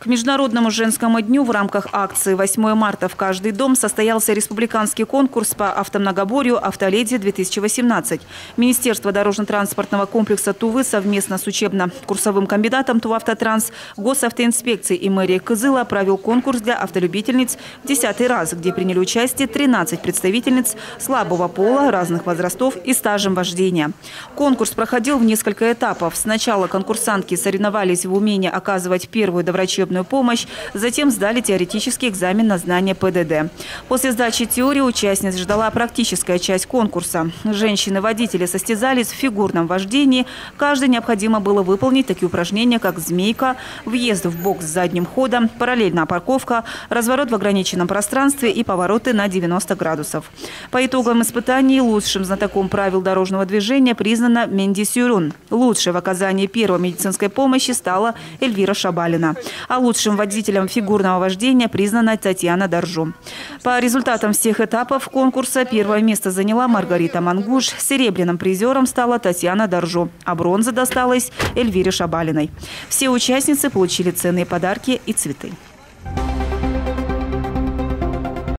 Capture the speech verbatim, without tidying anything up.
Международному женскому дню в рамках акции «восьмое марта в каждый дом» состоялся республиканский конкурс по автомногоборью «Автоледи-две тысячи восемнадцать». Министерство дорожно-транспортного комплекса Тувы совместно с учебно-курсовым комбинатом «Тувавтотранс», госавтоинспекцией и мэрией Кызыла провел конкурс для автолюбительниц в десятый раз, где приняли участие тринадцать представительниц слабого пола, разных возрастов и стажем вождения. Конкурс проходил в несколько этапов. Сначала конкурсантки соревновались в умении оказывать первую доврачебную помощь, затем сдали теоретический экзамен на знание ПДД. После сдачи теории участниц ждала практическая часть конкурса. Женщины-водители состязались в фигурном вождении. Каждой необходимо было выполнить такие упражнения, как змейка, въезд в бокс с задним ходом, параллельная парковка, разворот в ограниченном пространстве и повороты на девяносто градусов. По итогам испытаний лучшим знатоком правил дорожного движения признана Менди Сюрун. Лучшей в оказании первой медицинской помощи стала Эльвира Шабалина. А лучшим водителем фигурного вождения признана Татьяна Доржу. По результатам всех этапов конкурса первое место заняла Маргарита Мангуш, серебряным призером стала Татьяна Доржу, а бронза досталась Эльвире Шабалиной. Все участницы получили ценные подарки и цветы.